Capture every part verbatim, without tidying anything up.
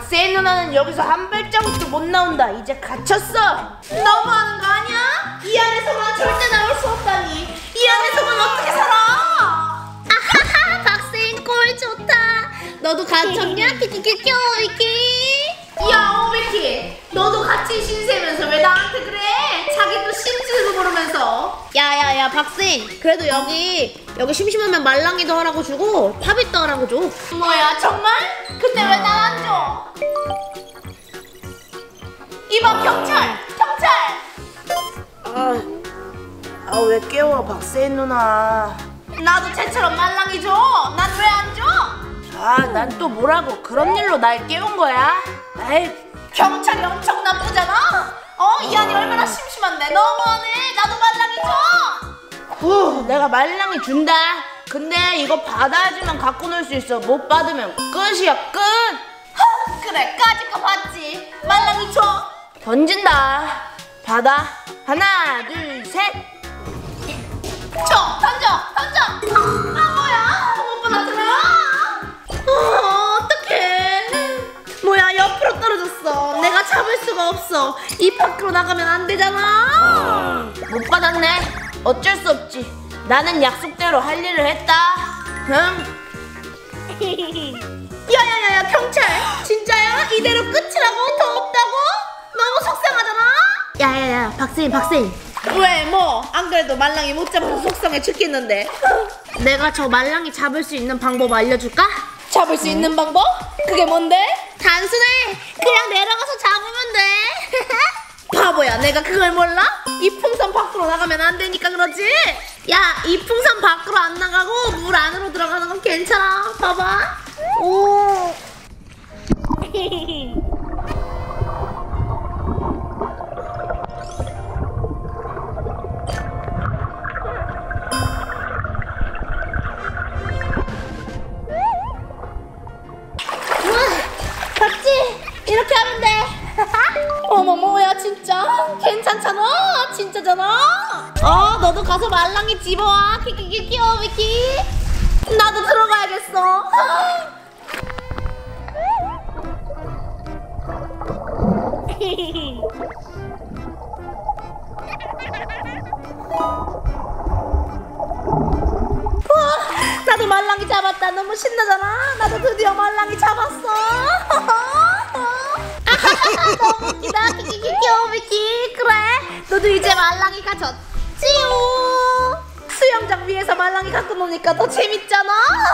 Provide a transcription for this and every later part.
박세인 누나는 여기서 한 발자국도 못 나온다. 이제 갇혔어. 너무하는 거 아니야? 이 안에서만 절대 나올 수 없다니. 이 안에서만 어떻게 살아? 아하하, 박세인 꼴 좋다. 너도 갇혔냐? 키키키키 오비키. 야, 오비키, 너도 같이 신세면서 왜 나한테 그래? 자기도 신지도 모르면서. 야야야 박세인, 그래도 여기 여기 심심하면 말랑이도 하라고 주고 팝잇도 하라고 줘. 뭐야, 정말? 근데 왜 날 안 줘? 이봐, 경찰! 경찰! 아, 아, 왜 깨워, 박세인 누나. 나도 쟤처럼 말랑이 줘. 난 왜 안 줘? 아, 난 또 뭐라고 그런 일로 날 깨운 거야? 에이, 경찰이 엄청 나쁘잖아? 어? 이 안이 얼마나 심심한데. 너무하네. 나도 말랑이 줘. 후, 내가 말랑이 준다. 근데 이거 받아야지만 갖고 놀 수 있어. 못 받으면 끝이야, 끝. 하, 그래, 까짓 거 받지. 말랑이 줘. 던진다. 받아. 하나, 둘, 셋. 줘, 던져, 던져. 아, 뭐야, 못 받았잖아. 어, 어떡해. 뭐야, 옆으로 떨어졌어. 내가 잡을 수가 없어. 이 밖으로 나가면 안 되잖아. 못 받았네. 어쩔 수 없지. 나는 약속대로 할 일을 했다. 응? 야야야야, 경찰. 진짜야? 이대로 끝이라고? 더 없다고? 너무 속상하잖아. 야야야 박세인 박세인, 왜, 뭐? 안 그래도 말랑이 못 잡아서 속상해 죽겠는데. 내가 저 말랑이 잡을 수 있는 방법 알려줄까? 잡을 수 있는 방법? 그게 뭔데? 단순해. 그냥 내려가서 잡으면 돼. 바보야, 내가 그걸 몰라? 이 풍선 밖으로 나가면 안 되니까 그러지? 야, 이 풍선 밖으로 안 나가고 물 안으로 들어가는 건 괜찮아. 봐봐. 오. 봤지? 이렇게 하면 돼. 어머, 뭐야, 진짜? 괜찮잖아. 진짜잖아. 어, 너도 가서 말랑이 집어와. 키키키키 오비키. 나도 들어가야겠어. 우와, 나도 말랑이 잡았다. 너무 신나잖아. 나도 드디어 말랑이 잡았어. 너무 웃기다. 키키키키 오비키. 그래, 너도 이제 말랑이 가졌지요. 수영장 위에서 말랑이 갖고 노니까 더 재밌잖아.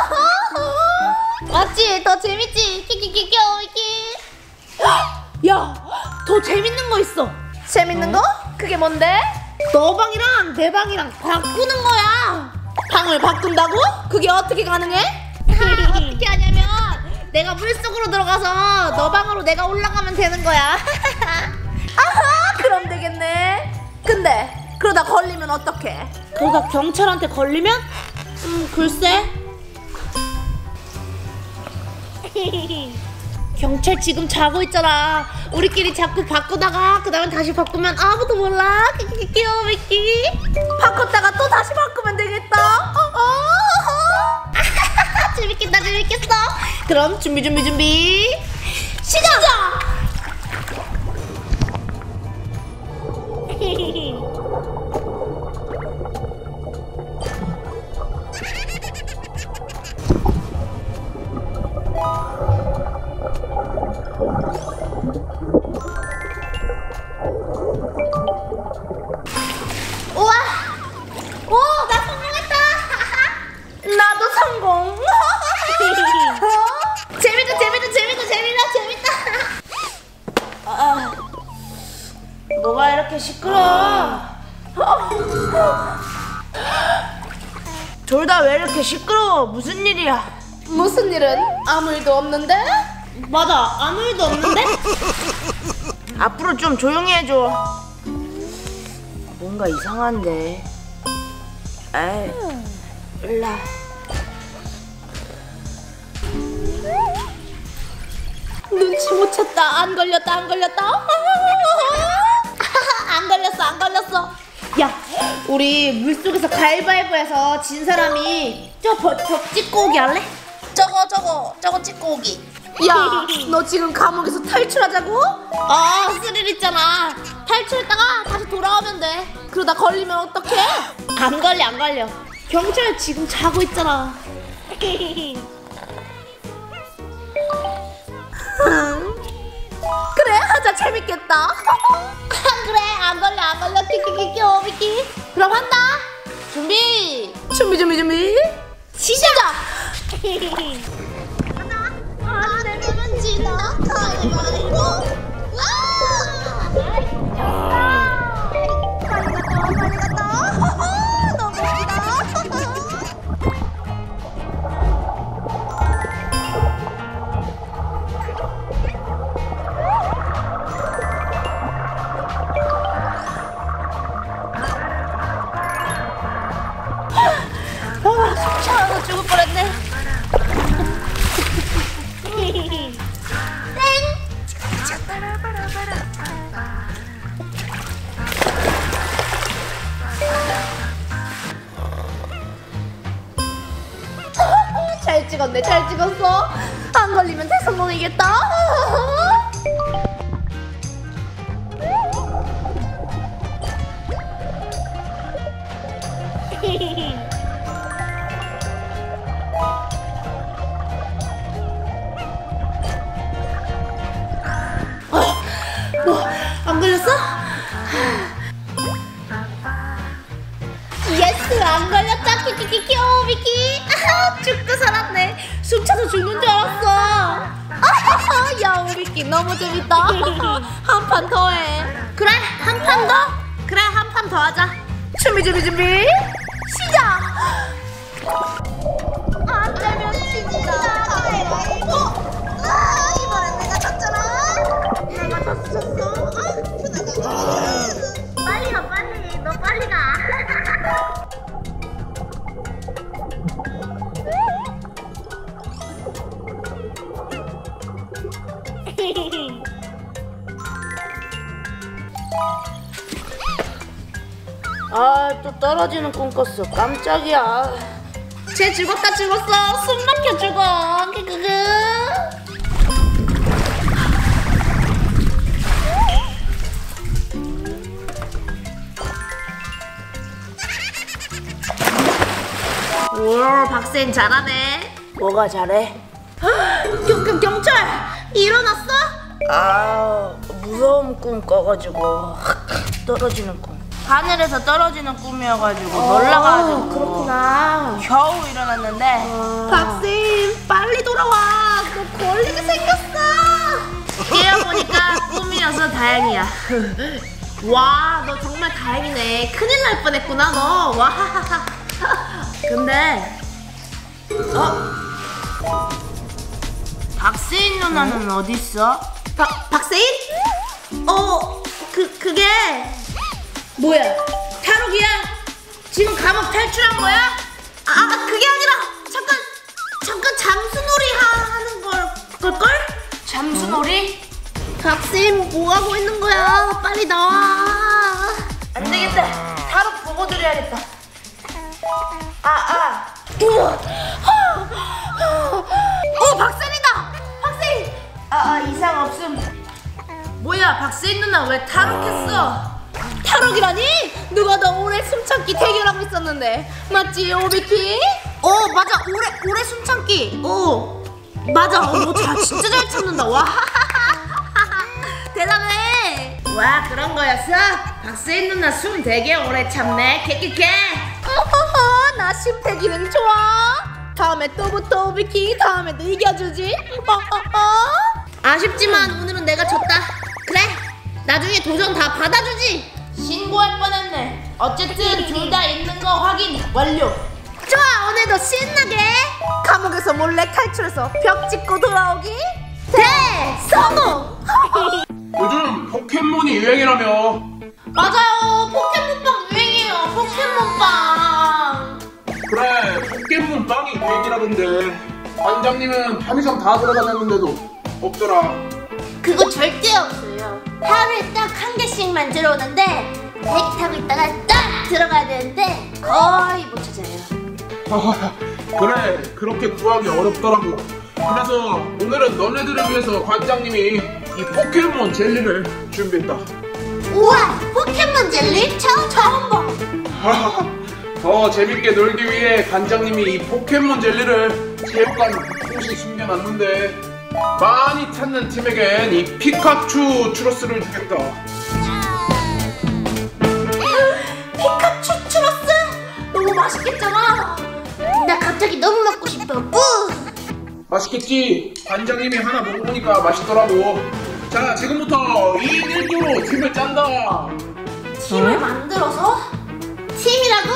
맞지? 더 재밌지? 키키키키 오비키. 야, 더 재밌는 거 있어. 재밌는 거? 그게 뭔데? 너 방이랑 내 방이랑 바꾸는 거야. 방을 바꾼다고? 그게 어떻게 가능해? 어떻게 하냐면 내가 물속으로 들어가서 너 방으로 내가 올라가면 되는 거야. 아하, 그럼 되겠네. 근데 그러다 걸리면 어떡해? 그러다 경찰한테 걸리면? 음, 글쎄. 경찰 지금 자고 있잖아. 우리끼리 자꾸 바꾸다가 그 다음에 다시 바꾸면 아무도 몰라. 키키키키 오비키. 바꿨다가 또 다시 바꾸면 되겠다. 어, 어. 재밌겠다, 재밌겠어. 그럼 준비 준비 준비 시작! 우와! 오, 나 성공했다. 나도 성공. 재밌다, 재밌다, 재밌다, 재밌다, 재밌다. 아, 뭐가 이렇게 시끄러워? 둘 다 왜 이렇게 시끄러워? 무슨 일이야? 무슨 일은? 아무 일도 없는데? 맞아, 아무 일도 없는데? 앞으로 좀 조용히 해줘. 뭔가 이상한데. 에이, 일라. 눈치 못 챘다. 안 걸렸다, 안 걸렸다. 안 걸렸어, 안 걸렸어. 야, 우리 물속에서 가위바위보해서 진 사람이 저 벽, 벽 찍고 오기 할래? 저거, 저거, 저거 찍고 오기. 야, 너 지금 감옥에서 탈출하자고? 아, 스릴 있잖아. 탈출했다가 다시 돌아오면 돼. 그러다 걸리면 어떡해? 안 걸려, 안 걸려. 경찰 지금 자고 있잖아. 그래, 하자. 재밌겠다. 그래, 안 걸려, 안 걸려. 키키키키 오비키. 그럼 한다. 준비. 준비 준비 준비 시작. 안 내면 진다. 가위바위보. 빨리 갔다 빨리 갔다. 너무 웃기다. 아, 숨 차서 죽을 뻔했네. 잘 찍었네, 잘 찍었어. 안 걸리면 대성공이겠다. 뭐, 안 걸렸어? 예스, 안 걸렸다. 키키키키 오비키. 아하, 죽고 살았네. 숨 차서 죽는 줄 알았어. 아하하, 야, 오비키 너무 재밌다. 한 판 더 해. 그래, 한 판 더? 그래, 한 판 더 하자. 준비 준비 준비 시작. 안 되면 진짜 가위바위보. 아, 이번엔 내가 졌잖아. 내가 졌어 졌어. 아, 빨리 가, 빨리. 너 빨리 가. 아, 또 떨어지는 꿈 꿨어. 깜짝이야. 쟤 죽었다 죽었어. 숨 막혀 죽어. 크크크. 오, 박쌤 잘하네. 뭐가 잘해? 경, 경, 경찰 일어났어? 아, 무서운 꿈 꿔가지고 떨어지는 꿈. 하늘에서 떨어지는 꿈이어가지고 놀라가지고. 그렇구나. 겨우 일어났는데. 박쌤 빨리 돌아와. 너 걸리게 생겼어. 깨어보니까 꿈이어서 다행이야. 와, 너 정말 다행이네. 큰일 날 뻔했구나 너. 와. 근데 어? 박세인 누나는 어디 있어? 박 박세인? 어, 그 그게 뭐야? 탈옥이야? 지금 감옥 탈출한 거야? 아, 그게 아니라 잠깐 잠깐 잠수놀이 하, 하는 걸 걸걸? 잠수놀이? 박세인 뭐 하고 있는 거야? 빨리 나와. 안 되겠다. 탈옥 보고 드려야겠다. 아, 아. 어, 박세인이다. 박세인. 아, 아, 이상 없음. 뭐야, 박세인 누나 왜 탈옥했어? 탈옥이라니? 누가 더 오래 숨참기 대결하고 있었는데 맞지, 오비키? 어, 맞아. 오래 오래 숨참기. 어, 맞아. 어, 너 잘, 진짜 잘 참는다. 와. 대단해. 와, 그런 거였어? 박세인 누나 숨 되게 오래 참네. 케케케. 어허허, 나 심태기는 좋아. 다음에 또 붙어, 오비키. 다음에도 이겨주지. 어허허. 아쉽지만 오늘은 내가 졌다. 그래, 나중에 도전 다 받아주지. 신고할 뻔했네. 어쨌든 둘 다 있는 거 확인 완료. 좋아, 오늘도 신나게 감옥에서 몰래 탈출해서 벽 짚고 돌아오기 대성공. 요즘 포켓몬이 유행이라며. 맞아요, 포켓몬빵 유행이에요. 포켓몬빵. 그래, 포켓몬 빵이 유행이라던데. 관장님은 편의점 다 돌아다녔는데도 없더라. 그거 절대 없어요. 하루에 딱 한 개씩만 들어오는데 대기 타고 있다가 딱 들어가야 되는데 거의 못 찾아요. 아, 그래, 그렇게 구하기 어렵더라고. 그래서 오늘은 너네들을 위해서 관장님이 이 포켓몬 젤리를 준비했다. 우와, 포켓몬 젤리? 처음 처음 봐. 더 재밌게 놀기 위해 관장님이 이 포켓몬 젤리를 체육관 곳곳에 숨겨놨는데 많이 찾는 팀에겐 이 피카츄 추러스를 주겠다. 피카츄 추러스? 너무 맛있겠잖아. 나 갑자기 너무 먹고 싶어. 뿌! 맛있겠지? 관장님이 하나 먹어보니까 맛있더라고. 자, 지금부터 이 인 일 조로 팀을 짠다. 팀을 만들어서? 팀이라고?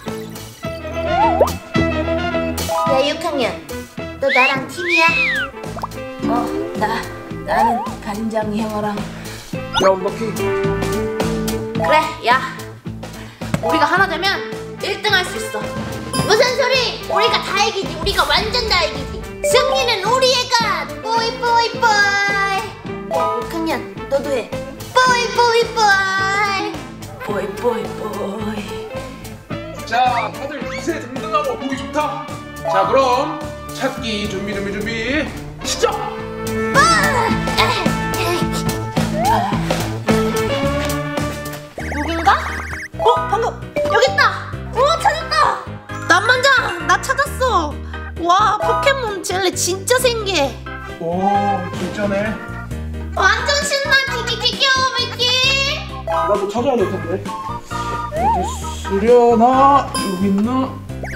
야, 육 학년. 너 나랑 팀이야? 어, 나, 나는 간장 형아랑. 야, 럭키. 그래, 야. 우리가 하나 되면 일 등 할 수 있어. 무슨 소리? 우리가 다 이기지. 우리가 완전 다 이기지. 승리는 우리의 것. 뽀이 뽀이 뽀이. 야, 육 학년. 너도 해. 뽀이 뽀이 뽀이. 뽀이, 뽀이, 뽀이. 자, 다들 기세 등등하고 보기 좋다. 자, 그럼 찾기 준비 준비 준비 시작! 여긴가? 어, 방금 여기 있다. 오, 찾았다. 남만장, 나 찾았어. 와, 포켓몬 젤리 진짜 생기해. 오, 진짜네. 완전 신나. 키키키키 오미키. 나도 찾아야 될 텐데. 어디 쓰려나? 여기 있나?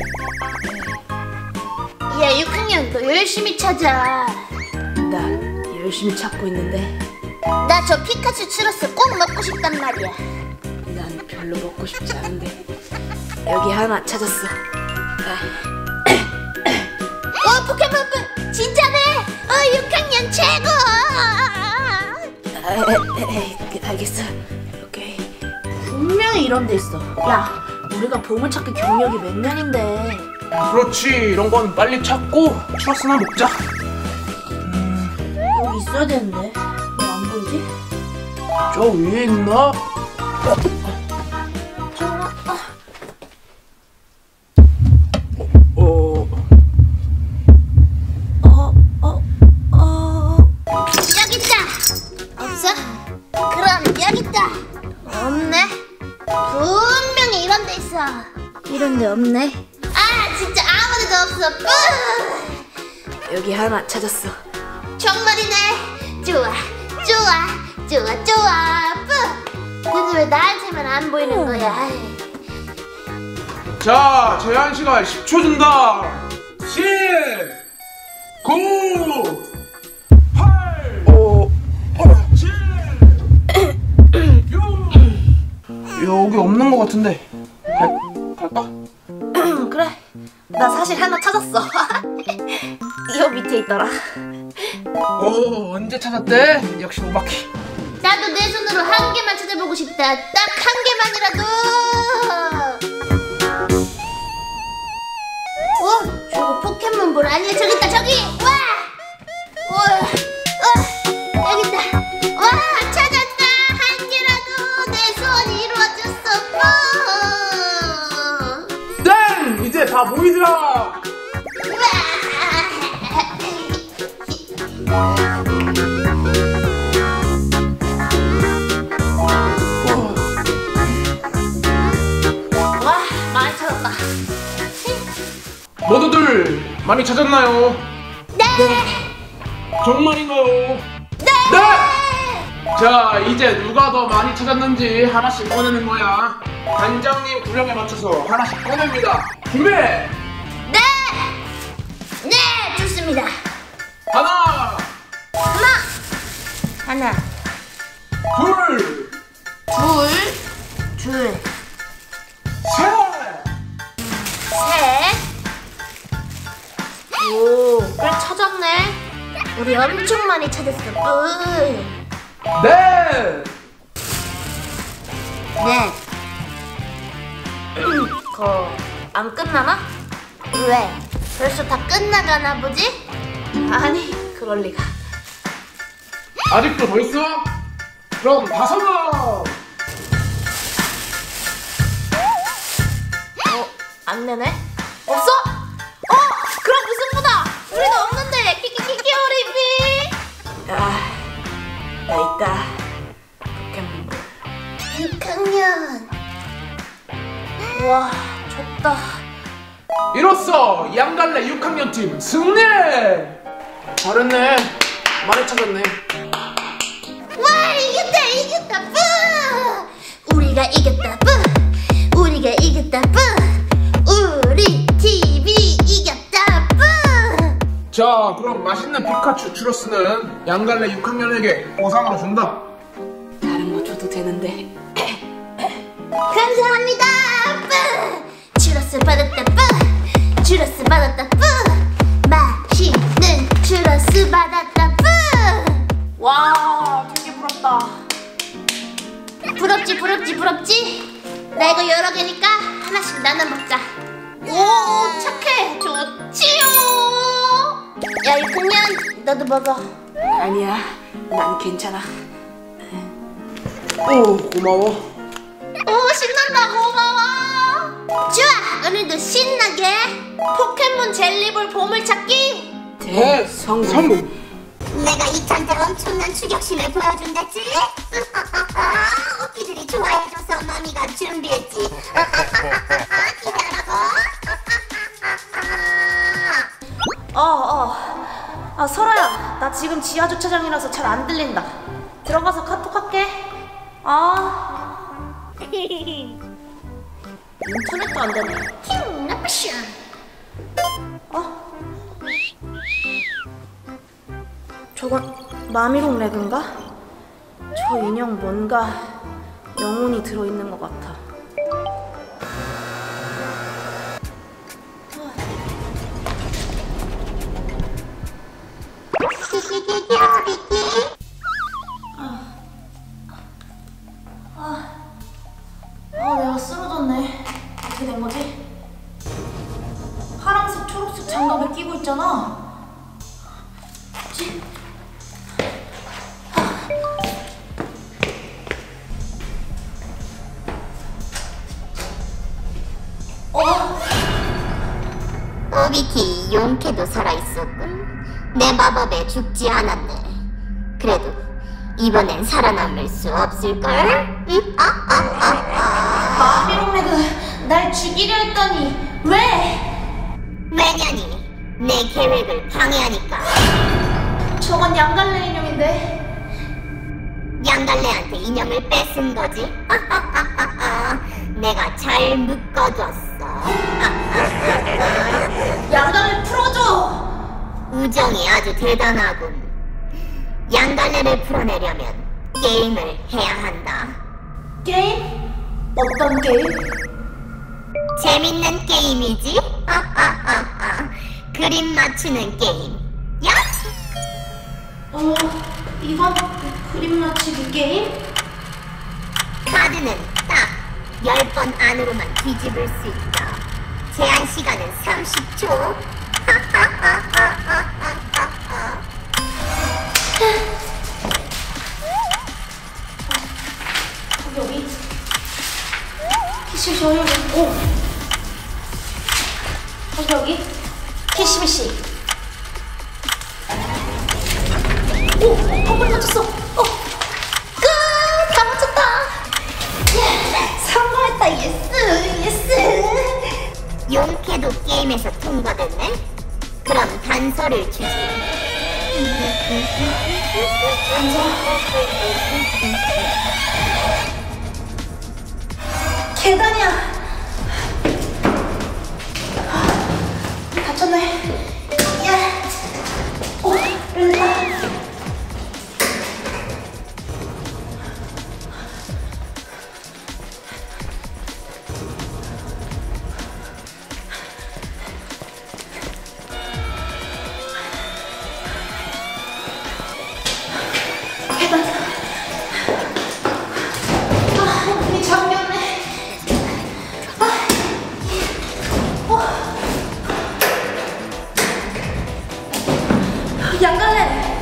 야, 육 학년, 너 열심히 찾아. 나 열심히 찾고 있는데 나 저 피카츄 추러스 꼭 먹고 싶단 말이야. 난 별로 먹고 싶지 않은데. 여기 하나 찾았어. 어, 포켓몬 진짜네. 어, 육 학년 최고. 아, 에이, 알겠어. 오케이. 분명히 이런 데 있어. 야, 우리가 보물찾기 경력이 몇 년인데. 그렇지, 이런 건 빨리 찾고 추러스나 먹자. 여기 있어야 되는데 왜 안 보이지? 저 위에 있나? 어, 어, 어, 어. 여기 있다. 없어? 그럼 여기 있다. 없네. 분명히 이런 데 있어. 이런 데 없네. 아, 진짜 아무 데도 없어. 뿌! 여기 하나 찾았어. 정말이네. 좋아, 좋아, 좋아, 좋아. 뿌! 근데 왜 나한테만 안 보이는 거야? 자, 제한 시간 십 초 준다. 십, 구, 팔, 오, 칠, 육. 여기 없는 것 같은데. 갈, 갈까? 그래. 나 사실 하나 찾았어. 이 밑에 있더라. 오, 언제 찾았대? 역시 오바키. 나도 내 손으로 한 개만 찾아보고 싶다. 딱 한 개만이라도. 어? 저거 포켓몬볼 아니야? 저기 있다, 저기! 와! 와! 어, 여기 있다. 와! 찾았다! 한 개라도 내 소원이 이루어졌어. 땡! 이제 다 보이더라. 와, 많이 찾았다. 모두들 많이 찾았나요? 네! 정말인가요? 네! 네! 자, 이제 누가 더 많이 찾았는지 하나씩 꺼내는 거야. 관장님 구령에 맞춰서 하나씩 꺼냅니다. 준비! 네! 네! 좋습니다. 하나, 하나! 하나, 둘, 둘, 둘, 셋! 셋. 오, 꽤 찾았네. 우리 엄청 많이 찾았어. 뿌. 넷! 네. 그거 안 끝나나? 왜? 벌써 다 끝나가나 보지? 아니, 그럴 리가. 아직도 더 있어? 그럼 다섯 명! 어? 안 내네? 없어? 어? 그럼 무슨 보다? 우리도 없는데. 키키키. 잘했다. 이로써 양갈래 육 학년 팀 승리! 잘했네. 많이 찾았네. 와, 이겼다 이겼다 뿌! 우리가 이겼다 뿌! 우리가 이겼다 뿌! 우리 팀이 이겼다 뿌! 자, 그럼 맛있는 피카츄 추러스는 양갈래 육 학년에게 보상으로 준다. 다른 거 줘도 되는데. 감사합니다 뿌! 추러스 받았다 뿌! 추러스 받았다 뿌! 맛있는 추러스 받았다 뿌! 와, 되게 부럽다. 부럽지 부럽지 부럽지? 나 이거 여러 개니까 하나씩 나눠 먹자. 오, 착해. 좋지요. 야, 육 학년 너도 먹어. 아니야, 난 괜찮아. 오, 고마워. 오, 신난다. 고마워. 좋아, 오늘도 신나게 포켓몬 젤리볼 보물찾기 대성공. 성공. 내가 이탄 때 엄청난 추격심을 보여준댔지? 오키들이 좋아해줘서 마미가 준비했지. 기다려고. 어, 어. 아, 설아야. 나 지금 지하 주차장이라서 잘 안 들린다. 들어가서 카톡 할게. 아. 인터넷도 안 되네. 휴, 나쁘쇼. 어? 저건 마미롱 레그인가? 저 인형 뭔가 영혼이 들어있는 것 같아. 아, 내가 쓰러졌네. 어떻게 된 거지? 파란색, 초록색 장갑을 끼고 있잖아. 뭐지? 어? 오비키, 용케도 살아있었군. 내 마법에 죽지 않았네. 그래도 이번엔 살아남을 수 없을걸? 응? 아, 아, 아, 아. 마미롱 레그, 날 죽이려 했더니 왜? 왜냐니 내 계획을 방해하니까. 저건 양갈래 인형인데. 양갈래한테 인형을 뺏은 거지. 내가 잘 묶어줬어. 양갈래 풀어줘. 우정이 아주 대단하군. 양갈래를 풀어내려면 게임을 해야 한다. 게임? 어떤 게임? 재밌는 게임이지? 그림 맞추는 게임. 야! 어, 이건 그림 맞추기 게임? 카드는 딱 열 번 안으로만 뒤집을 수 있다. 제한 시간은 삼십 초. 여기 키시비시 여기 오 여기 여기 키시비시 오한 번 맞췄어. 어 끝! 다 맞췄다. 예 성공했다. 예스 예스. 용케도 게임에서 통과됐네? 그럼 단서를 주지. 단서 계단이야. 아, 다쳤네. 야, 오, 열렸다. 계단. 아, 이 잠겼네. 양갈래.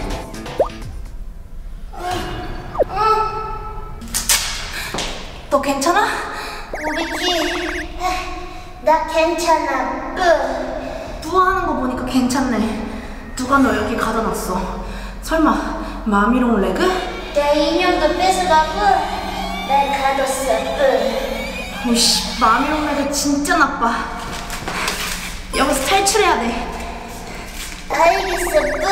너 괜찮아? 오비키, 나 괜찮아. 뿌. 부화하는 거 보니까 괜찮네. 누가 너 여기 가다 놨어? 설마 마미롱 레그? 내 인형도 뺏어가고 날 가뒀어. 뿌. 오씨, 마미롱네가 진짜 나빠. 여기서 탈출해야 돼. 알겠어, 뿌.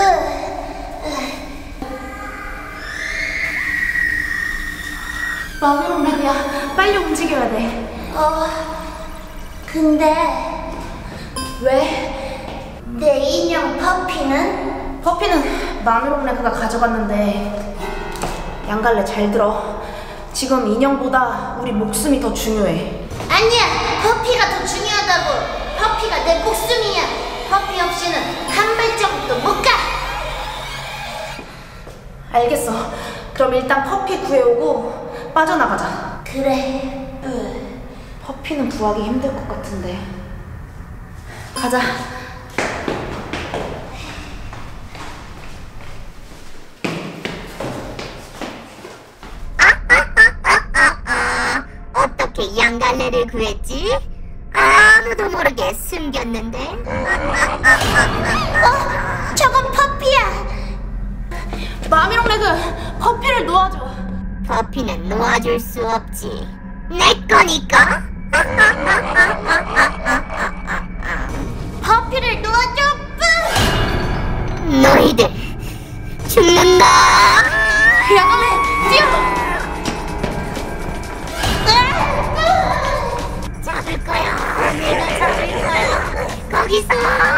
마미롱네야, 빨리 움직여야 돼. 어, 근데 왜? 내 인형 퍼피는? 퍼피는 마미롱네가 가져갔는데 양갈래 잘 들어. 지금 인형보다 우리 목숨이 더 중요해. 아니야, 퍼피가 더 중요하다고. 퍼피가 내 목숨이야. 퍼피 없이는 한 발자국도 못 가. 알겠어. 그럼 일단 퍼피 구해오고 빠져나가자. 그래. 으, 퍼피는 구하기 힘들 것 같은데. 가자. 어떻게 양갈래를 구했지? 아무도 모르게 숨겼는데. 어, 저건 퍼피야. 마미롱레그, 퍼피를 놓아줘. 퍼피는 놓아줄 수 없지. 내 거니까. 퍼피를 놓아줘. 뿌. 너희들 죽는다. 양갈래, 뛰어! 잡을 거야. 내가 잡을 거야. 거기서.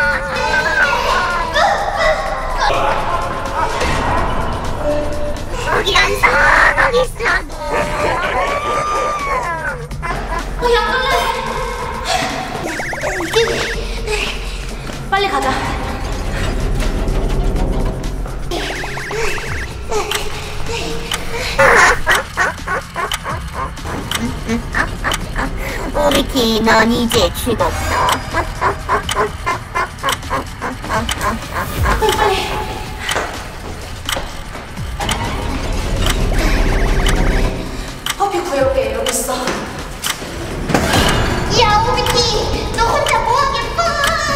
거기 안 서. 거기 있어. 어, 양갈래! 빨리 가자. 오리키, 넌 이제 죽었어. 빨리 빨리. 퍼피 구해올게. 여기 있어. 야, 오리키, 너 혼자 뭐하겠어?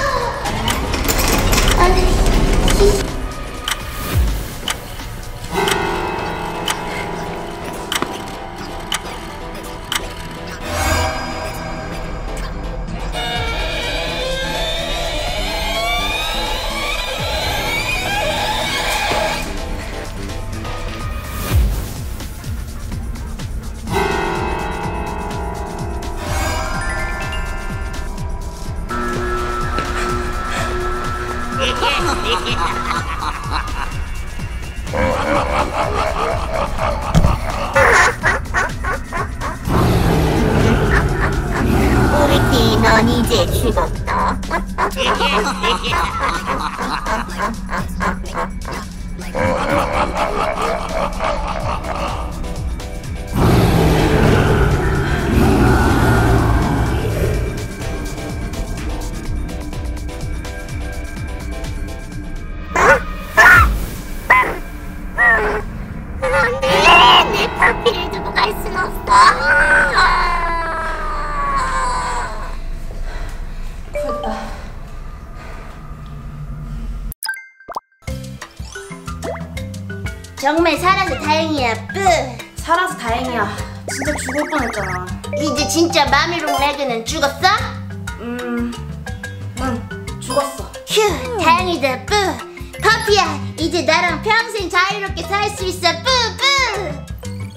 아니. 오리키, 넌 이제 죽었다. 안돼, 내 퍼피를 두고 갈 순 없어. 됐다. 정말 살아서 다행이야, 뿌. 살아서 다행이야. 진짜 죽을 뻔했잖아. 이제 진짜 마미롱 레그는 죽었어? 음, 응, 죽었어. 휴, 다행이다, 뿌. 퍼피야, 이제 나랑 평생 자유롭게 살 수 있어, 뿌, 뿌.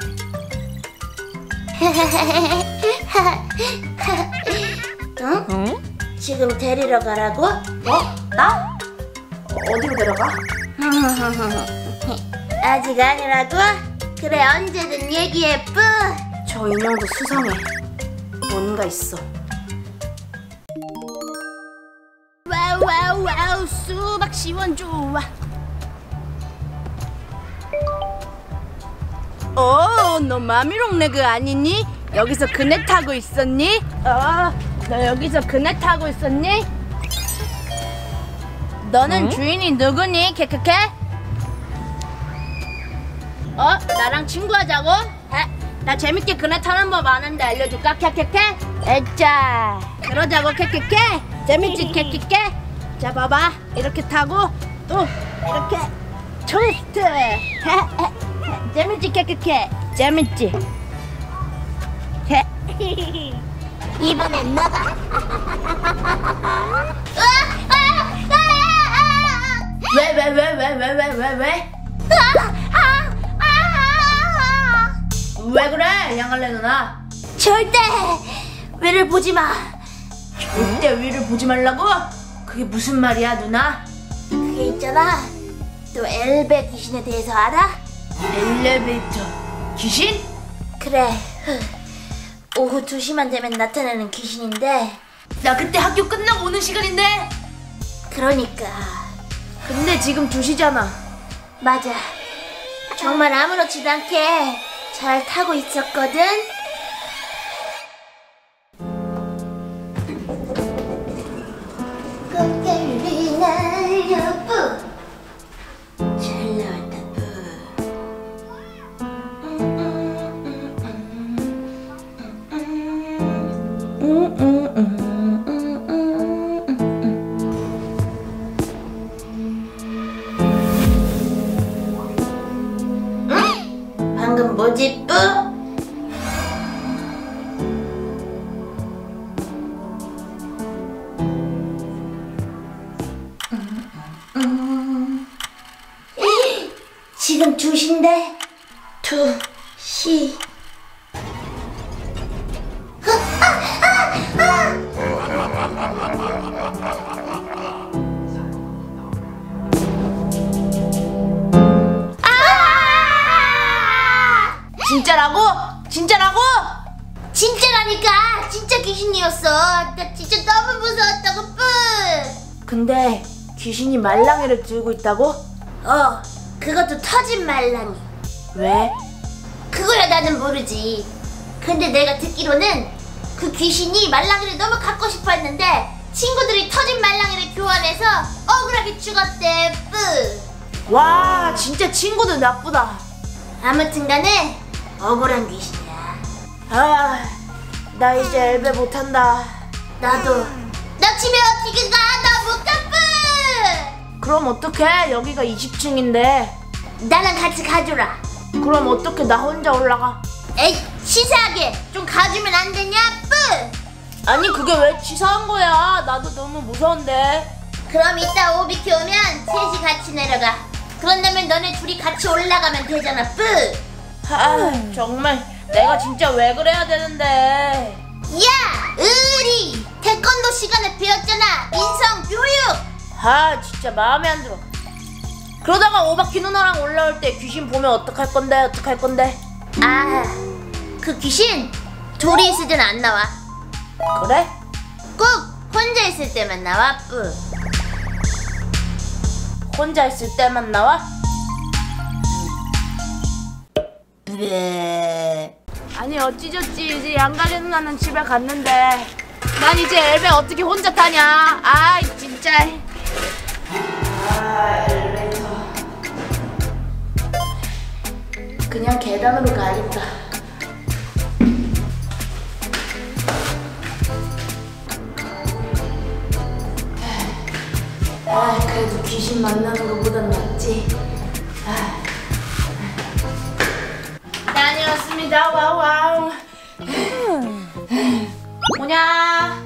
응? 응? 지금 데리러 가라고? 어? 나? 어, 어디로 데려가? 아직 아니라고? 그래, 언제든 얘기해, 뿌. 저 인형도 수상해. 뭔가 있어. 와우 와우 와우, 수박 시원 좋아. 어, 너 마미롱 레그 아니니? 여기서 그네 타고 있었니? 어, 너 여기서 그네 타고 있었니? 너는 응? 주인이 누구니? 케케케? 어? 나랑 친구하자고? 에? 나 재밌게 그네 타는 법 아는데 알려줄까? 케케케? 에짜, 그러자고. 케케케? 재밌지? 케케케? 자, 봐봐. 이렇게 타고 또 이렇게 트위스트. 재밌지? 케케케? 재밌지? 이번엔 너가. 왜 왜 왜 왜 왜 왜 왜 왜? 왜 그래 양갈래 누나? 절대 위를 보지 마. 절대 위를 보지 말라고? 그게 무슨 말이야 누나? 그게 있잖아. 또 엘베 귀신에 대해서 알아? 엘리베이터 귀신? 그래. 오후 두 시만 되면 나타나는 귀신인데. 나 그때 학교 끝나고 오는 시간인데. 그러니까. 근데 지금 두 시잖아. 맞아. 정말 아무렇지도 않게 잘 타고 있었거든. 꽃갈비 날려 뿌. 잘 나왔다 뿌. 방금 뭐지 뿌? 지금 두 시인데. 두 시. 진짜라고? 진짜라고? 진짜라니까. 진짜 귀신이었어. 나 진짜 너무 무서웠다고 뿌. 근데 귀신이 말랑이를 들고 있다고? 어, 그것도 터진 말랑이. 왜? 그거야 나는 모르지. 근데 내가 듣기로는 그 귀신이 말랑이를 너무 갖고 싶어 했는데 친구들이 터진 말랑이를 교환해서 억울하게 죽었대 뿌. 와 진짜 친구들 나쁘다. 아무튼 간에 억울한 귀신이야. 아, 나 이제 엘베 못한다. 나도. 나 집에 어떻게 가? 나 못 가 뿌. 그럼 어떡해? 여기가 이십 층인데. 나랑 같이 가줘라. 그럼 어떻게 나 혼자 올라가? 에이 치사하게 좀 가주면 안 되냐 뿌. 아니 그게 왜 치사한 거야? 나도 너무 무서운데. 그럼 이따 오비키 오면 셋이 같이 내려가. 그런 다음에 너네 둘이 같이 올라가면 되잖아 뿌. 아 정말 내가 진짜 왜 그래야 되는데. 야 의리 태권도 시간에 배웠잖아. 인성 교육. 아 진짜 마음에 안 들어. 그러다가 오바키 누나랑 올라올 때 귀신 보면 어떡할 건데 어떡할 건데. 아 그 귀신 둘이 있을 때는 안 나와. 그래? 꼭 혼자 있을 때만 나와 뿌. 혼자 있을 때만 나와? 네. 아니 어찌저찌 이제 양가리 누나는 집에 갔는데 난 이제 엘베 어떻게 혼자 타냐. 아이 진짜. 아 엘리베이터 그냥 계단으로 가야겠다. 아 그래도 귀신 만나는 것보단 낫지. 아. 다녀왔습니다. 와우. 뭐냐?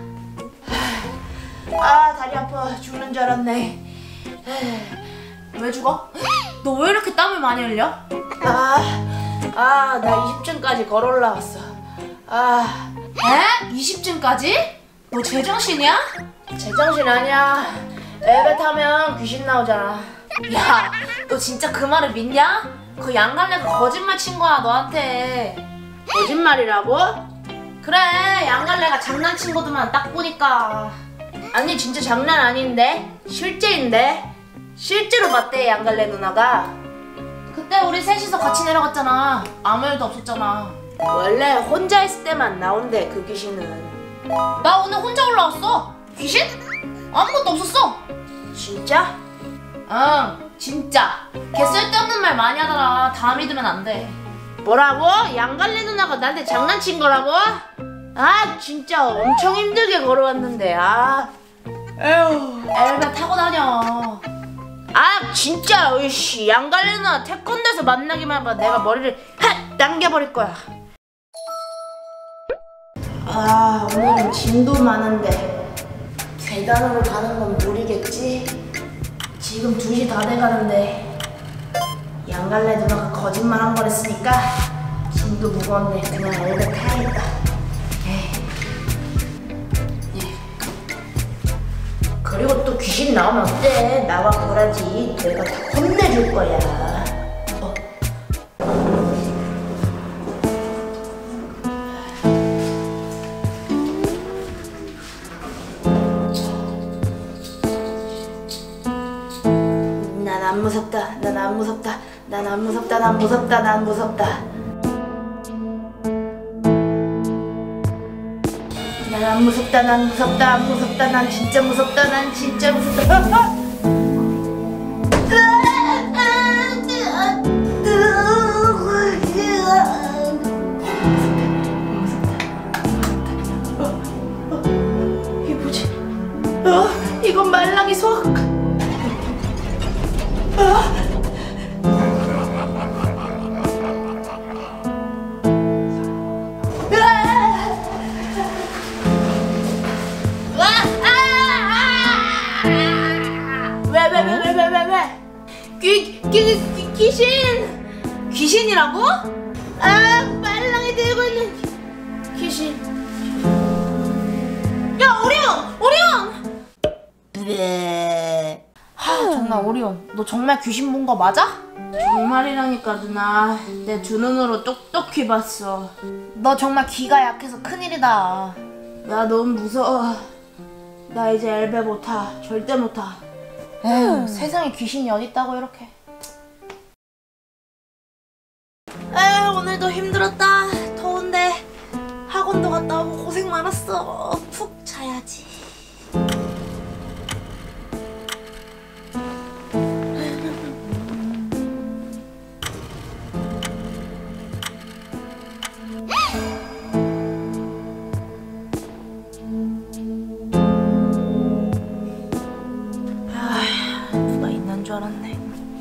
아 다리 아파. 죽는 줄 알았네. 왜 죽어? 너 왜 이렇게 땀을 많이 흘려? 아, 아, 나 이십 층까지 걸어 올라왔어. 아, 에? 이십 층까지? 너 제정신이야? 제정신 아니야. 엘베 타면 귀신 나오잖아. 야, 너 진짜 그 말을 믿냐? 그 양갈래가 거짓말 친 거야 너한테. 거짓말이라고? 그래, 양갈래가 장난친 거더만 딱 보니까. 아니 진짜 장난 아닌데? 실제인데? 실제로 봤대 양갈래 누나가. 그때 우리 셋이서 같이 내려갔잖아. 아무 일도 없었잖아. 원래 혼자 있을 때만 나온대 그 귀신은. 나 오늘 혼자 올라왔어. 귀신? 아무것도 없었어. 진짜? 응 진짜. 걔 쓸데없는 말 많이 하더라. 다 믿으면 안 돼. 뭐라고? 양갈래 누나가 나한테 장난친 거라고? 아 진짜 엄청 힘들게 걸어왔는데. 아 에휴 엘베 타고 다녀. 아 진짜 으이씨 양갈래 누나 태권도에서 만나기만 해봐 내가 머리를 핫 당겨버릴 거야. 아 아, 오늘은 짐도 많은데 계단으로 가는 건 무리겠지? 지금 두 시 다 돼가는데 양갈래 누나가 거짓말 한 번 했으니까 짐도 무거운데 그냥 엘베 타야겠다. 에이. 예. 그리고 또 귀신 나오면 어때? 나와 보라지. 내가 다 혼내줄 거야. 어. 난 안 무섭다. 난 안 무섭다. 난 안 무섭다. 난 무섭다. 난 무섭다. 난 안 무섭다. 난 무섭다. 안 무섭다. 난 진짜 무섭다. 난 진짜 무섭다. 이게 뭐지? 어? 이건 말랑이 속. 왜 왜 왜 왜 왜 왜? 귀, 귀, 귀, 귀신! 귀신이라고? 아, 말랑이 들고 있는 귀신. 야, 오리온! 오리온! 하, 정말 오리온, 너 정말 귀신 본 거 맞아? 정말이라니까 누나. 내 두 눈으로 똑똑히 봤어. 너 정말 귀가 약해서 큰일이다. 나 너무 무서워. 나 이제 엘베 못 타. 절대 못 타. 에휴, 세상에 귀신이 어딨다고 이렇게. 에휴, 오늘도 힘들었다. 더운데 학원도 갔다 오고 고생 많았어. 푹 자야지. 아, 누가 있는 줄 알았네.